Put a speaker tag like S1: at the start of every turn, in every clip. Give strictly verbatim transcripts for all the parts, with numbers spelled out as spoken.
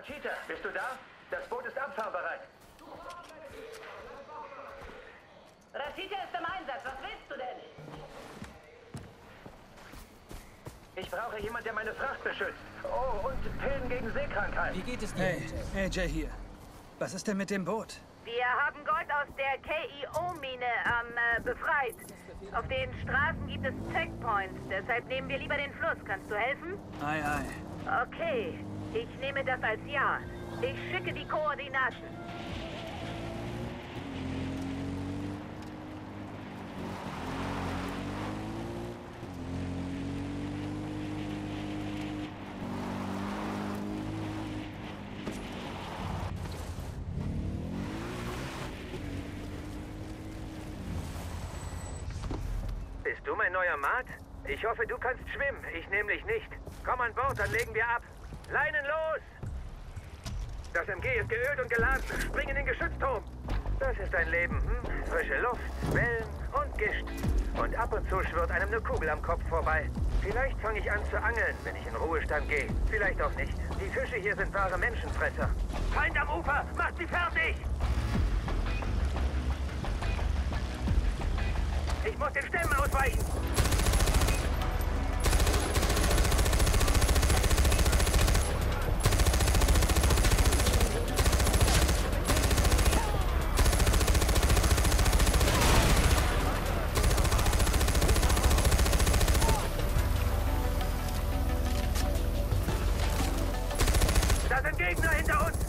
S1: Rashida, bist du da? Das Boot ist abfahrbereit.
S2: Rashida ist im Einsatz. Was willst du denn?
S1: Ich brauche jemanden, der meine Fracht beschützt. Oh, und Pillen gegen Seekrankheit.
S3: Wie geht es dir?
S4: Hey, A J hier. Was ist denn mit dem Boot?
S2: Wir haben Gold aus der K I O-Mine ähm, äh, befreit. Auf den Straßen gibt es Checkpoints. Deshalb nehmen wir lieber den Fluss. Kannst du helfen?
S4: Ei, ei.
S2: Okay. Ich nehme das als Ja. Ich schicke die Koordinaten.
S1: Bist du mein neuer Mat? Ich hoffe, du kannst schwimmen. Ich nämlich nicht. Komm an Bord, dann legen wir ab. Leinen los! Das M G ist geölt und geladen. Spring in den Geschützturm. Das ist ein Leben, hm? Frische Luft, Wellen und Gischt. Und ab und zu schwirrt einem eine Kugel am Kopf vorbei. Vielleicht fange ich an zu angeln, wenn ich in Ruhestand gehe. Vielleicht auch nicht. Die Fische hier sind wahre Menschenfresser. Feind am Ufer! Macht sie fertig! Ich muss den Stämmen ausweichen! Da sind Gegner hinter uns!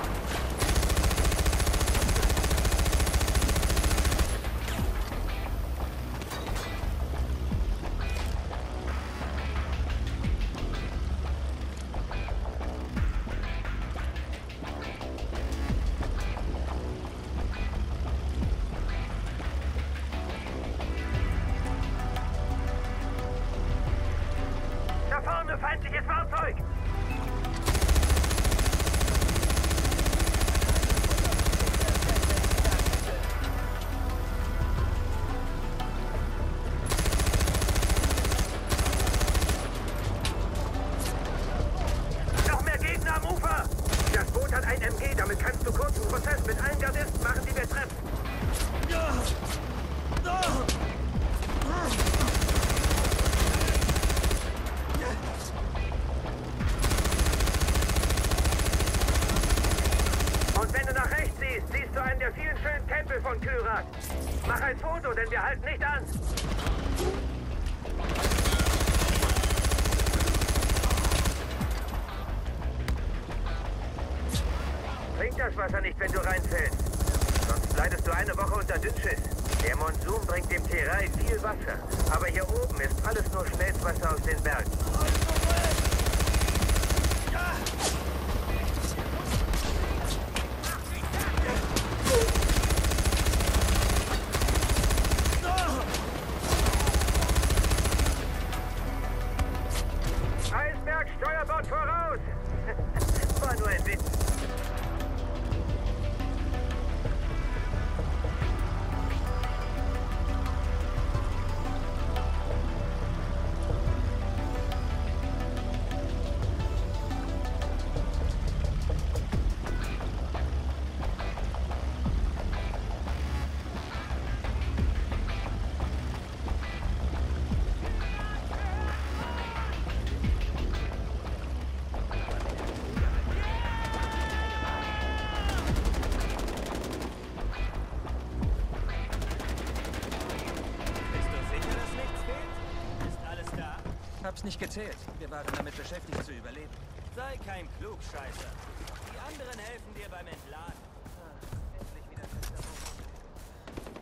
S1: Da vorne, feindliches Fahrzeug! Noch mehr Gegner am Ufer! Das Boot hat ein M G, damit kannst du kurzen Prozess mit allen Gardisten machen, die wir treffen. Und wenn du nach rechts siehst, siehst du einen der vielen schönen Tempel von Kyrat. Mach ein Foto, denn wir halten nicht an. Trink das Wasser nicht, wenn du reinfällst. Sonst leidest du eine Woche unter Dünnschiss. Der Monsun bringt dem Terai viel Wasser. Aber hier oben ist alles nur Schmelzwasser aus den Bergen. Eisberg, Steuerbord voraus! War nur ein Witz.
S4: Hab's nicht gezählt. Wir waren damit beschäftigt zu überleben.
S3: Sei kein Klugscheißer. Die anderen helfen dir beim Entladen.
S4: Endlich wieder fester Boden.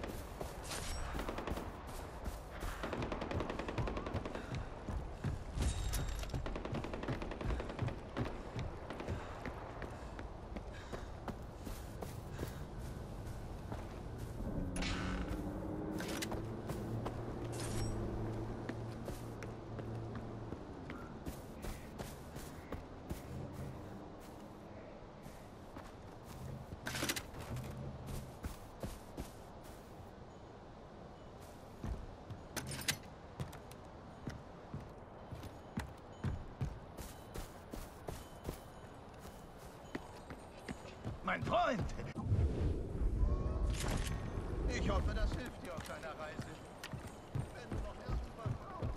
S5: mein Freund. Ich hoffe, das hilft dir auf deiner Reise. Wenn du noch irgendwas brauchst.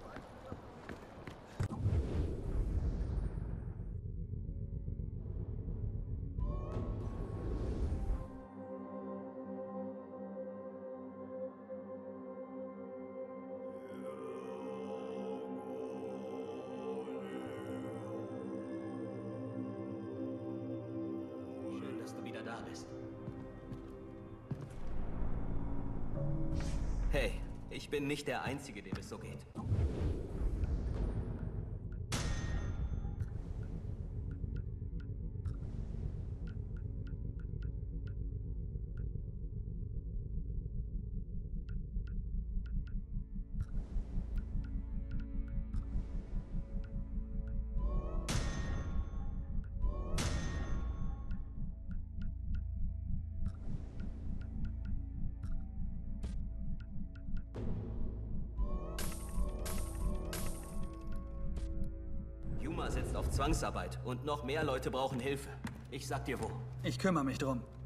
S3: Schön, dass du wieder da bist. Hey, ich bin nicht der Einzige, dem es so geht. Yuma setzt auf Zwangsarbeit und noch mehr Leute brauchen Hilfe. Ich sag dir wo.
S4: Ich kümmere mich drum.